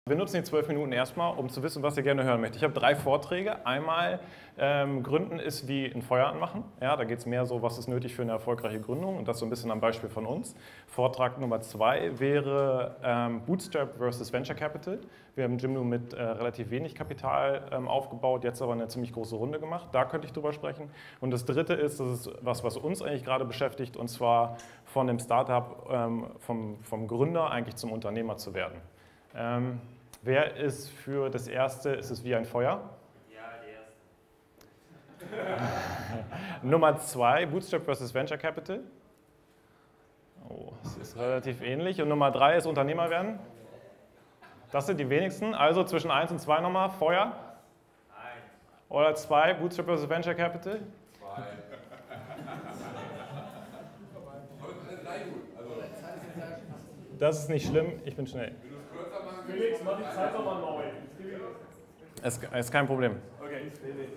Wir nutzen die 12 Minuten erstmal, um zu wissen, was ihr gerne hören möchtet. Ich habe 3 Vorträge. Einmal Gründen ist wie ein Feuer anmachen. Ja, da geht es mehr so, was ist nötig für eine erfolgreiche Gründung und das so ein bisschen am Beispiel von uns. Vortrag Nummer 2 wäre Bootstrap versus Venture Capital. Wir haben Jimdo mit relativ wenig Kapital aufgebaut, jetzt aber eine ziemlich große Runde gemacht. Da könnte ich drüber sprechen. Und das dritte ist, das ist was uns eigentlich gerade beschäftigt, und zwar von dem Startup, vom Gründer eigentlich zum Unternehmer zu werden. Wer ist für das erste, ist es wie ein Feuer? Ja, die erste. Nummer 2, Bootstrap versus Venture Capital. Oh, das ist relativ ähnlich. Und Nummer 3 ist Unternehmer werden. Das sind die wenigsten. Also zwischen 1 und 2 nochmal, Feuer. 1. Oder 2, Bootstrap versus Venture Capital. 2. Das ist nicht schlimm, ich bin schnell. Felix, mach die Zeit nochmal neu. Es ist kein Problem. Okay.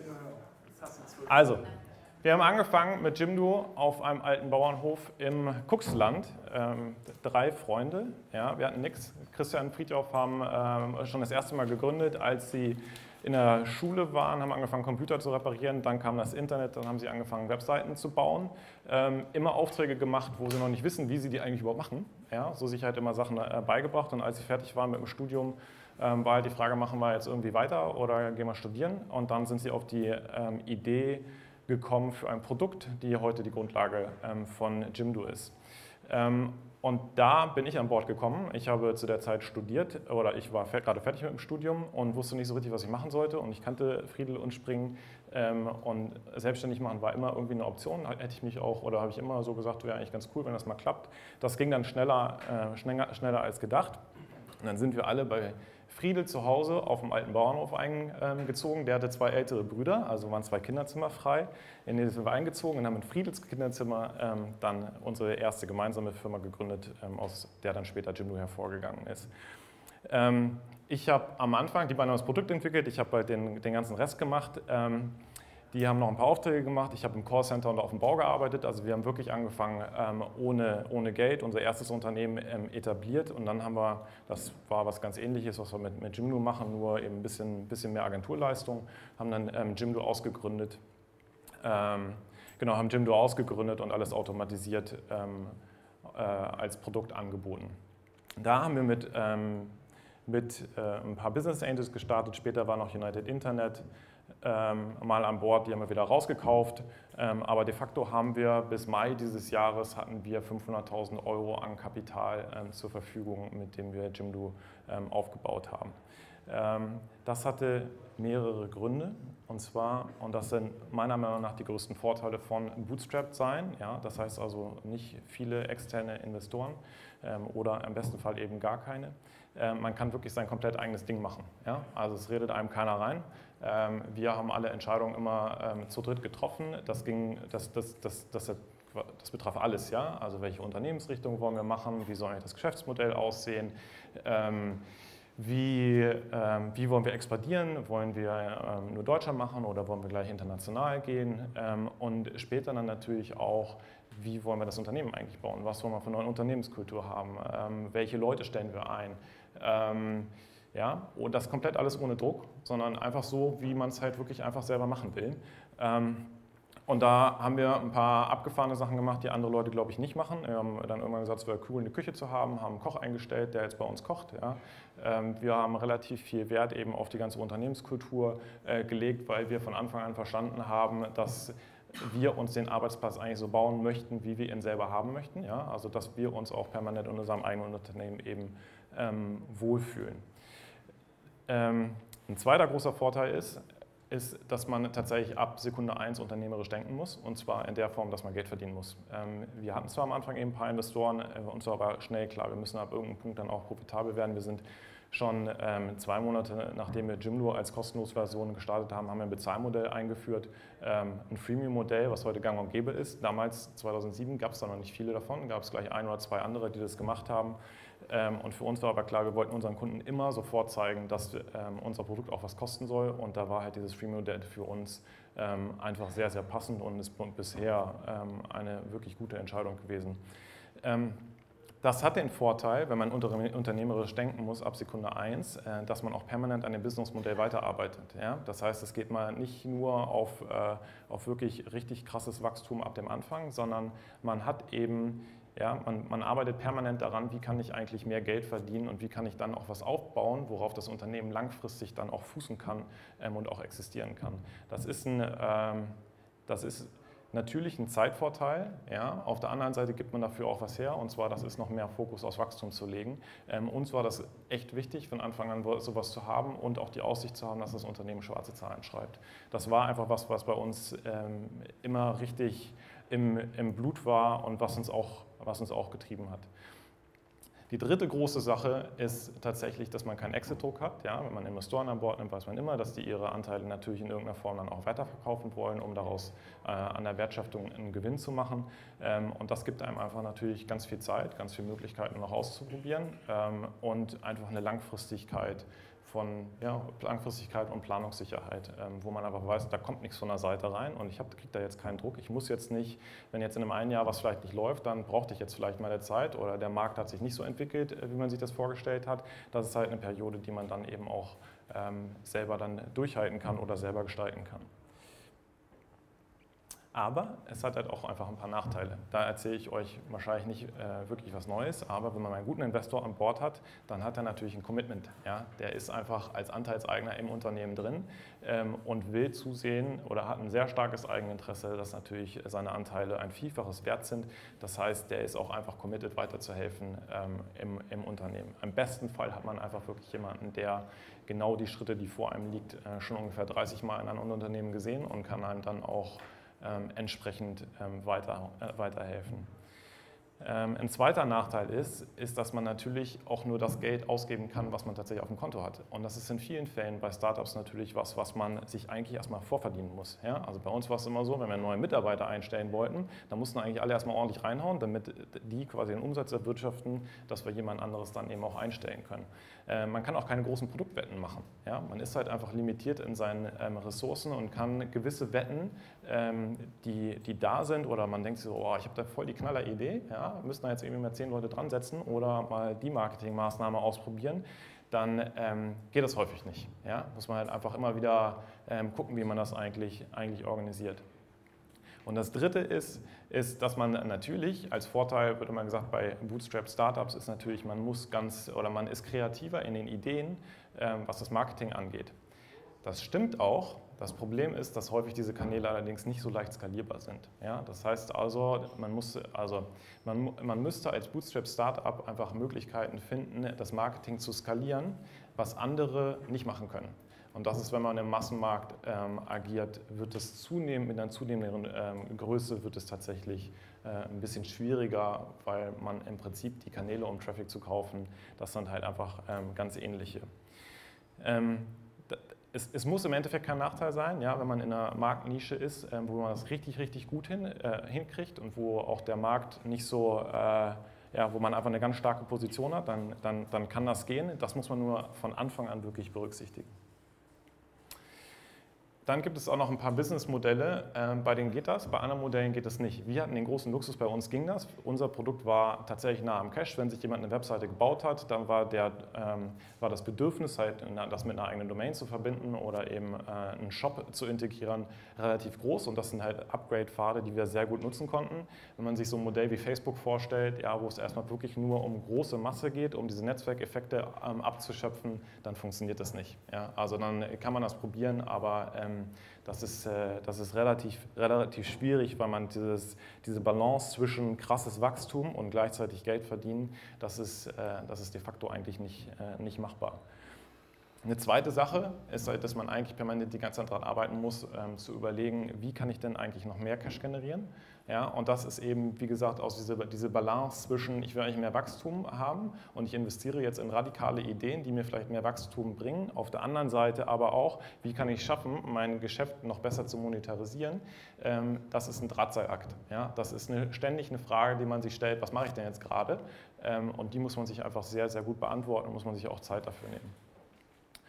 Also, wir haben angefangen mit Jimdo auf einem alten Bauernhof im Kuxland. 3 Freunde, ja, wir hatten nichts. Christian und Friedhoff haben schon das erste Mal gegründet, als sie in der Schule waren, haben angefangen, Computer zu reparieren, dann kam das Internet, dann haben sie angefangen, Webseiten zu bauen. Immer Aufträge gemacht, wo sie noch nicht wissen, wie sie die eigentlich überhaupt machen. Ja, so sich halt immer Sachen beigebracht, und als sie fertig waren mit dem Studium, war halt die Frage, machen wir jetzt irgendwie weiter oder gehen wir studieren? Und dann sind sie auf die Idee gekommen für ein Produkt, die heute die Grundlage von Jimdo ist. Und da bin ich an Bord gekommen. Ich habe zu der Zeit studiert, oder ich war gerade fertig mit dem Studium und wusste nicht so richtig, was ich machen sollte. Und ich kannte Friedel und Spring, und selbstständig machen war immer irgendwie eine Option. Hätte ich mich auch, oder habe ich immer so gesagt, wäre eigentlich ganz cool, wenn das mal klappt. Das ging dann schneller als gedacht. Und dann sind wir alle bei Friedel zu Hause auf dem alten Bauernhof eingezogen. Der hatte 2 ältere Brüder, also waren 2 Kinderzimmer frei. In denen sind wir eingezogen und haben in Friedels Kinderzimmer dann unsere erste gemeinsame Firma gegründet, aus der dann später Jimdo hervorgegangen ist. Ich habe am Anfang, die beiden haben das Produkt entwickelt, ich habe halt den ganzen Rest gemacht. Die haben noch ein paar Aufträge gemacht. Ich habe im Callcenter und auf dem Bau gearbeitet. Also wir haben wirklich angefangen ohne Geld, unser erstes Unternehmen etabliert. Und dann haben wir, das war was ganz Ähnliches, was wir mit Jimdo machen, nur eben ein bisschen mehr Agenturleistung, haben dann Jimdo ausgegründet. Genau, haben Jimdo ausgegründet und alles automatisiert als Produkt angeboten. Da haben wir mit ein paar Business Angels gestartet. Später war noch United Internet mal an Bord, die haben wir wieder rausgekauft, aber de facto haben wir bis Mai dieses Jahres hatten wir 500.000 € an Kapital zur Verfügung, mit dem wir Jimdo aufgebaut haben. Das hatte mehrere Gründe, und zwar, und das sind meiner Meinung nach die größten Vorteile von Bootstrapped sein, ja, das heißt also nicht viele externe Investoren oder im besten Fall eben gar keine. Man kann wirklich sein komplett eigenes Ding machen, ja? Also es redet einem keiner rein. Wir haben alle Entscheidungen immer zu dritt getroffen. Das betraf alles, ja. Also welche Unternehmensrichtung wollen wir machen, wie soll eigentlich das Geschäftsmodell aussehen, wie wollen wir expandieren, wollen wir nur Deutschland machen oder wollen wir gleich international gehen, und später dann natürlich auch, wie wollen wir das Unternehmen eigentlich bauen, was wollen wir für eine neue Unternehmenskultur haben, welche Leute stellen wir ein. Ja, und das komplett alles ohne Druck, sondern einfach so, wie man es halt wirklich einfach selber machen will. Und da haben wir ein paar abgefahrene Sachen gemacht, die andere Leute, glaube ich, nicht machen. Wir haben dann irgendwann gesagt, es wäre cool, eine Küche zu haben, haben einen Koch eingestellt, der jetzt bei uns kocht. Ja. Wir haben relativ viel Wert eben auf die ganze Unternehmenskultur gelegt, weil wir von Anfang an verstanden haben, dass wir uns den Arbeitsplatz eigentlich so bauen möchten, wie wir ihn selber haben möchten. Ja. Also dass wir uns auch permanent in unserem eigenen Unternehmen eben wohlfühlen. Ein zweiter großer Vorteil ist, dass man tatsächlich ab Sekunde 1 unternehmerisch denken muss, und zwar in der Form, dass man Geld verdienen muss. Wir hatten zwar am Anfang eben ein paar Investoren, uns war aber schnell klar, wir müssen ab irgendeinem Punkt dann auch profitabel werden. Wir sind schon 2 Monate, nachdem wir Jimdo als kostenlose Version gestartet haben, haben wir ein Bezahlmodell eingeführt, ein Freemium-Modell, was heute gang und gäbe ist. Damals, 2007, gab es da noch nicht viele davon, gab es gleich 1 oder 2 andere, die das gemacht haben. Und für uns war aber klar, wir wollten unseren Kunden immer sofort zeigen, dass unser Produkt auch was kosten soll. Und da war halt dieses Freemium-Modell für uns einfach sehr, sehr passend und ist bisher eine wirklich gute Entscheidung gewesen. Das hat den Vorteil, wenn man unternehmerisch denken muss, ab Sekunde 1, dass man auch permanent an dem Businessmodell weiterarbeitet. Ja? Das heißt, es geht mal nicht nur auf wirklich richtig krasses Wachstum ab dem Anfang, sondern man hat eben, ja, man arbeitet permanent daran, wie kann ich eigentlich mehr Geld verdienen und wie kann ich dann auch was aufbauen, worauf das Unternehmen langfristig dann auch fußen kann und auch existieren kann. Das ist natürlich ein Zeitvorteil, ja. Auf der anderen Seite gibt man dafür auch was her, und zwar, das ist noch mehr Fokus aufs Wachstum zu legen. Uns war das echt wichtig, von Anfang an sowas zu haben und auch die Aussicht zu haben, dass das Unternehmen schwarze Zahlen schreibt. Das war einfach was bei uns immer richtig im Blut war und was uns auch getrieben hat. Die dritte große Sache ist tatsächlich, dass man keinen Exit-Druck hat. Ja, wenn man Investoren an Bord nimmt, weiß man immer, dass die ihre Anteile natürlich in irgendeiner Form dann auch weiterverkaufen wollen, um daraus an der Wertschöpfung einen Gewinn zu machen. Und das gibt einem einfach natürlich ganz viel Zeit, ganz viele Möglichkeiten noch auszuprobieren und einfach eine Langfristigkeit und Planungssicherheit, wo man einfach weiß, da kommt nichts von der Seite rein und ich kriege da jetzt keinen Druck. Ich muss jetzt nicht, wenn jetzt in einem einen Jahr was vielleicht nicht läuft, dann brauchte ich jetzt vielleicht mal eine Zeit oder der Markt hat sich nicht so entwickelt, wie man sich das vorgestellt hat. Das ist halt eine Periode, die man dann eben auch selber dann durchhalten kann oder selber gestalten kann. Aber es hat halt auch einfach ein paar Nachteile. Da erzähle ich euch wahrscheinlich nicht wirklich was Neues, aber wenn man einen guten Investor an Bord hat, dann hat er natürlich ein Commitment. Ja? Der ist einfach als Anteilseigner im Unternehmen drin und will zusehen oder hat ein sehr starkes Eigeninteresse, dass natürlich seine Anteile ein Vielfaches wert sind. Das heißt, der ist auch einfach committed, weiterzuhelfen im Unternehmen. Im besten Fall hat man einfach wirklich jemanden, der genau die Schritte, die vor einem liegt, schon ungefähr 30 Mal in einem Unternehmen gesehen und kann einem dann auch entsprechend weiterhelfen. Ein zweiter Nachteil ist, dass man natürlich auch nur das Geld ausgeben kann, was man tatsächlich auf dem Konto hat. Und das ist in vielen Fällen bei Startups natürlich was man sich eigentlich erstmal vorverdienen muss. Ja? Also bei uns war es immer so, wenn wir neue Mitarbeiter einstellen wollten, dann mussten eigentlich alle erstmal ordentlich reinhauen, damit die quasi den Umsatz erwirtschaften, dass wir jemand anderes dann eben auch einstellen können. Man kann auch keine großen Produktwetten machen. Ja? Man ist halt einfach limitiert in seinen Ressourcen und kann gewisse Wetten, die da sind, oder man denkt sich so, oh, ich habe da voll die Knaller-Idee, ja? Müssen da jetzt irgendwie mal 10 Leute dran setzen oder mal die Marketingmaßnahme ausprobieren, dann geht das häufig nicht. Ja? Muss man halt einfach immer wieder gucken, wie man das eigentlich organisiert. Und das Dritte ist, dass man natürlich, als Vorteil wird immer gesagt, bei Bootstrap-Startups ist natürlich, man ist kreativer in den Ideen, was das Marketing angeht. Das stimmt auch. Das Problem ist, dass häufig diese Kanäle allerdings nicht so leicht skalierbar sind. Ja, das heißt also, man müsste als Bootstrap-Startup einfach Möglichkeiten finden, das Marketing zu skalieren, was andere nicht machen können. Und das ist, wenn man im Massenmarkt agiert, wird es zunehmend, mit einer zunehmenden Größe wird es tatsächlich ein bisschen schwieriger, weil man im Prinzip die Kanäle, um Traffic zu kaufen, das sind halt einfach ganz ähnliche. Es muss im Endeffekt kein Nachteil sein, ja, wenn man in einer Marktnische ist, wo man das richtig, richtig gut hinkriegt und wo auch der Markt nicht so, wo man einfach eine ganz starke Position hat, dann kann das gehen. Das muss man nur von Anfang an wirklich berücksichtigen. Dann gibt es auch noch ein paar Businessmodelle, bei denen geht das, bei anderen Modellen geht es nicht. Wir hatten den großen Luxus, bei uns ging das. Unser Produkt war tatsächlich nah am Cache. Wenn sich jemand eine Webseite gebaut hat, dann war das Bedürfnis, halt, das mit einer eigenen Domain zu verbinden oder eben einen Shop zu integrieren, relativ groß. Und das sind halt Upgrade-Pfade, die wir sehr gut nutzen konnten. Wenn man sich so ein Modell wie Facebook vorstellt, ja, wo es erstmal wirklich nur um große Masse geht, um diese Netzwerkeffekte abzuschöpfen, dann funktioniert das nicht. Ja? Also dann kann man das probieren, aber das ist relativ schwierig, weil man diese Balance zwischen krasses Wachstum und gleichzeitig Geld verdienen, das ist de facto eigentlich nicht machbar. Eine zweite Sache ist halt, dass man eigentlich permanent die ganze Zeit daran arbeiten muss, zu überlegen, wie kann ich denn eigentlich noch mehr Cash generieren. Ja, und das ist eben, wie gesagt, diese Balance zwischen, ich will eigentlich mehr Wachstum haben und ich investiere jetzt in radikale Ideen, die mir vielleicht mehr Wachstum bringen. Auf der anderen Seite aber auch, wie kann ich schaffen, mein Geschäft noch besser zu monetarisieren. Das ist ein Drahtseilakt. Ja, das ist ständig eine Frage, die man sich stellt, was mache ich denn jetzt gerade? Und die muss man sich einfach sehr, sehr gut beantworten und muss man sich auch Zeit dafür nehmen.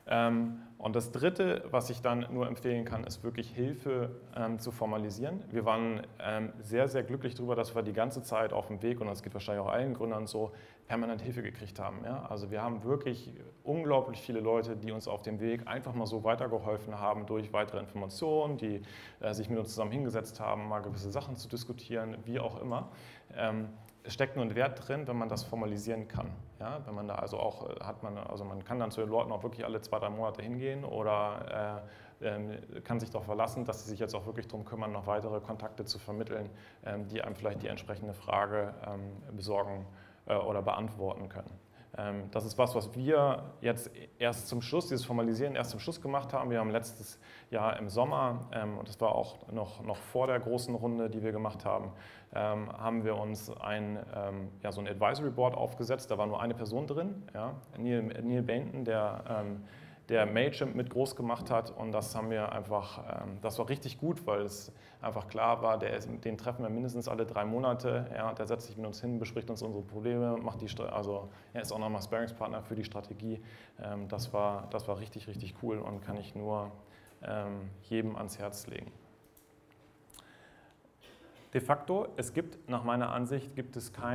Und das Dritte, was ich dann nur empfehlen kann, ist wirklich Hilfe zu formalisieren. Wir waren sehr, sehr glücklich darüber, dass wir die ganze Zeit auf dem Weg, und das geht wahrscheinlich auch allen Gründern so, permanent Hilfe gekriegt haben. Ja? Also wir haben wirklich unglaublich viele Leute, die uns auf dem Weg einfach mal so weitergeholfen haben durch weitere Informationen, die sich mit uns zusammen hingesetzt haben, mal gewisse Sachen zu diskutieren, wie auch immer. Es steckt nur ein Wert drin, wenn man das formalisieren kann. Ja, wenn man da also auch man kann dann zu den Leuten auch wirklich alle 2-3 Monate hingehen oder kann sich darauf verlassen, dass sie sich jetzt auch wirklich darum kümmern, noch weitere Kontakte zu vermitteln, die einem vielleicht die entsprechende Frage besorgen oder beantworten können. Das ist was wir jetzt erst zum Schluss, dieses Formalisieren erst zum Schluss gemacht haben. Wir haben letztes Jahr im Sommer, und das war auch noch vor der großen Runde, die wir gemacht haben, haben wir uns so ein Advisory Board aufgesetzt. Da war nur eine Person drin, ja, Neil Bainton, der Mailchimp mit groß gemacht hat, und das haben wir einfach, das war richtig gut, weil es einfach klar war, den treffen wir mindestens alle 3 Monate, ja, der setzt sich mit uns hin, bespricht uns unsere Probleme, er ist auch nochmal Sparringspartner für die Strategie. Das war richtig, richtig cool und kann ich nur jedem ans Herz legen. De facto, nach meiner Ansicht, gibt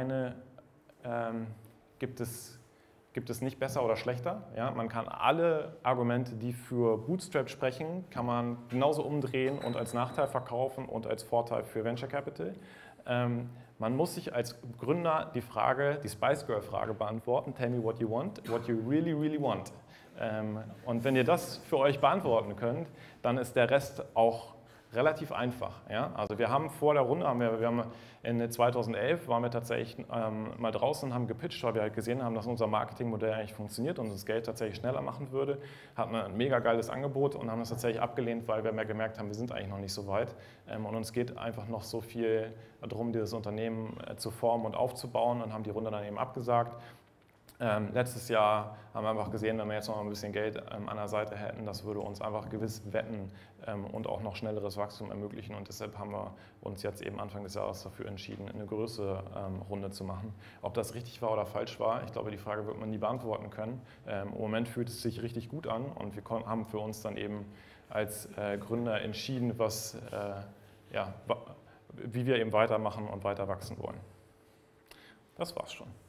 es nicht besser oder schlechter. Ja? Man kann alle Argumente, die für Bootstrap sprechen, kann man genauso umdrehen und als Nachteil verkaufen und als Vorteil für Venture Capital. Man muss sich als Gründer die Spice Girl Frage beantworten, tell me what you want, what you really, really want. Und wenn ihr das für euch beantworten könnt, dann ist der Rest auch relativ einfach. Ja? Also wir haben vor der Runde, in 2011 waren wir tatsächlich mal draußen und haben gepitcht, weil wir halt gesehen haben, dass unser Marketingmodell eigentlich funktioniert und uns das Geld tatsächlich schneller machen würde. Hatten ein mega geiles Angebot und haben das tatsächlich abgelehnt, weil wir mehr gemerkt haben, wir sind eigentlich noch nicht so weit. Und uns geht einfach noch so viel darum, dieses Unternehmen zu formen und aufzubauen, und haben die Runde dann eben abgesagt. Letztes Jahr haben wir einfach gesehen, wenn wir jetzt noch ein bisschen Geld an der Seite hätten, das würde uns einfach gewiss Wetten und auch noch schnelleres Wachstum ermöglichen, und deshalb haben wir uns jetzt eben Anfang des Jahres dafür entschieden, eine größere Runde zu machen. Ob das richtig war oder falsch war, ich glaube, die Frage wird man nie beantworten können. Im Moment fühlt es sich richtig gut an, und wir haben für uns dann eben als Gründer entschieden, wie wir eben weitermachen und weiter wachsen wollen. Das war's schon.